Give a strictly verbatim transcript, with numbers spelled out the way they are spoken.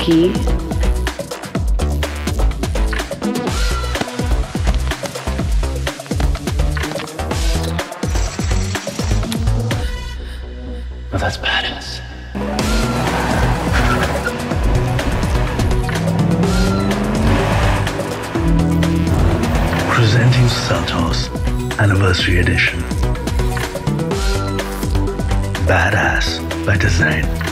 Trichy. Oh, that's badass. Presenting Seltos Anniversary Edition. Badass by design.